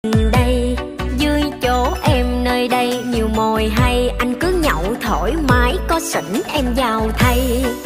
đây, dưới chỗ em nơi đây nhiều mồi hay, anh cứ nhậu thoải mái có xỉn em vào thay.